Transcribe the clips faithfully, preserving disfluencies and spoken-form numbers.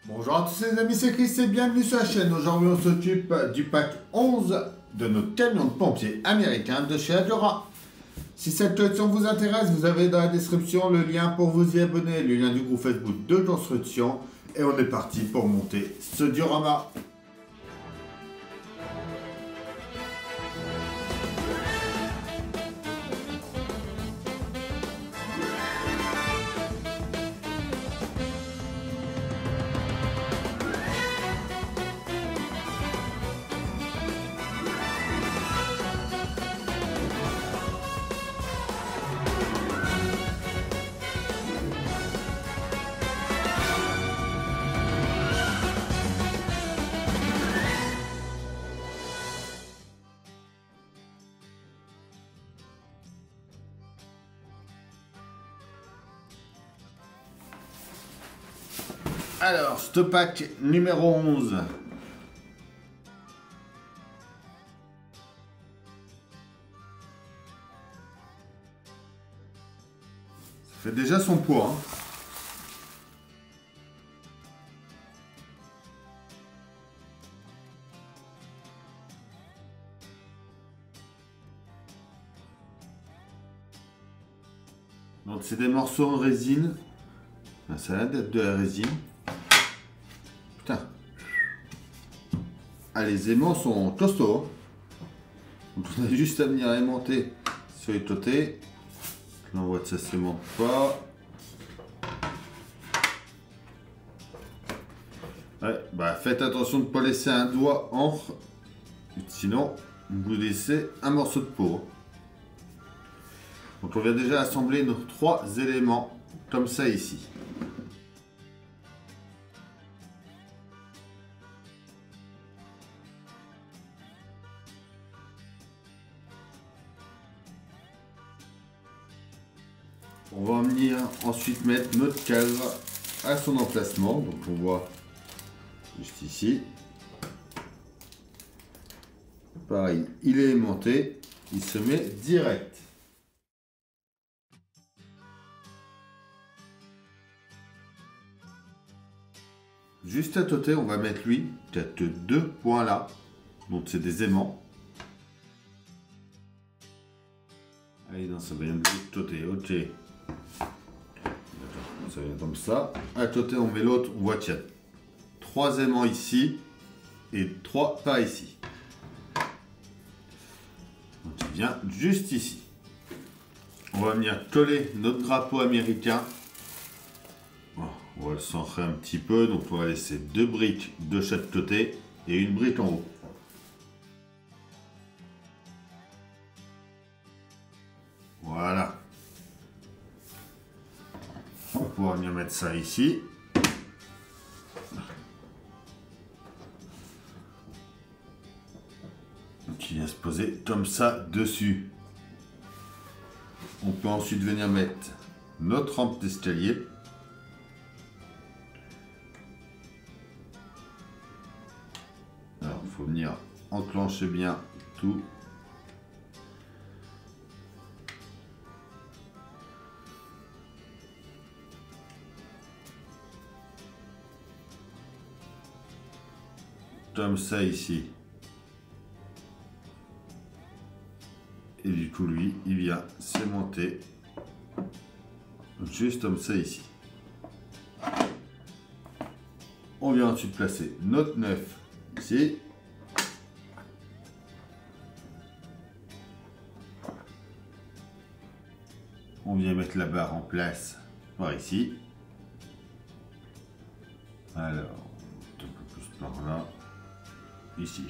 Bonjour à tous les amis, c'est Chris et bienvenue sur la chaîne. Aujourd'hui on s'occupe du pack onze de notre camion de pompiers américain de chez Adora. Si cette collection vous intéresse, vous avez dans la description le lien pour vous y abonner, le lien du groupe Facebook de construction. Et on est parti pour monter ce diorama. Alors, ce pack numéro onze. Ça fait déjà son poids. Hein. Donc c'est des morceaux en résine. Ça a l'air d'être de la résine. Putain. Ah, les aimants sont costauds. Hein. Donc on a juste à venir aimanter sur les côtés. Là on voit que ça s'aimante pas. Ouais, bah faites attention de ne pas laisser un doigt entre. Sinon vous laissez un morceau de peau. Donc on vient déjà assembler nos trois éléments comme ça ici. On va venir ensuite mettre notre case à son emplacement. Donc on voit juste ici. Pareil, il est aimanté, il se met direct. Juste à côté, on va mettre lui, peut-être deux points là. Donc c'est des aimants. Allez, non, ça vient de l'autre côté, ok. Ça vient comme ça. À côté, on met l'autre, on voit qu'il y a trois aimants ici et trois par ici. Donc il vient juste ici. On va venir coller notre drapeau américain. On va le centrer un petit peu, donc on va laisser deux briques de chaque côté et une brique en haut. Voilà. On va pouvoir venir mettre ça ici. Donc il vient se poser comme ça dessus. On peut ensuite venir mettre notre rampe d'escalier. Alors il faut venir enclencher bien tout. Comme ça ici. Et du coup lui il vient s'aimanter juste comme ça ici. On vient ensuite placer notre neuf ici. On vient mettre la barre en place par ici. Alors un peu plus par là. Ici.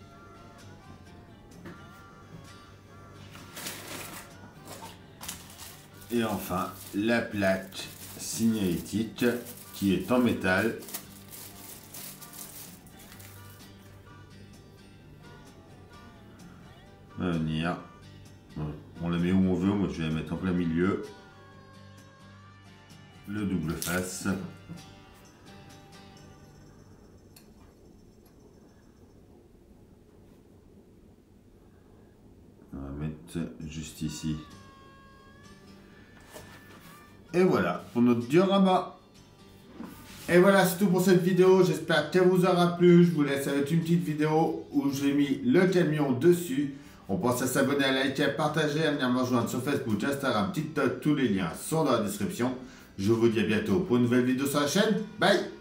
Et enfin, la plaque signalétique qui est en métal. On va venir. On la met où on veut. Moi, je vais la mettre en plein milieu. Le double face. Juste ici. Et voilà pour notre diorama. Et voilà, c'est tout pour cette vidéo. J'espère qu'elle vous aura plu. Je vous laisse avec une petite vidéo où j'ai mis le camion dessus. On pense à s'abonner, à liker, à partager, à venir me rejoindre sur Facebook, Instagram, TikTok. Tous les liens sont dans la description. Je vous dis à bientôt pour une nouvelle vidéo sur la chaîne. Bye!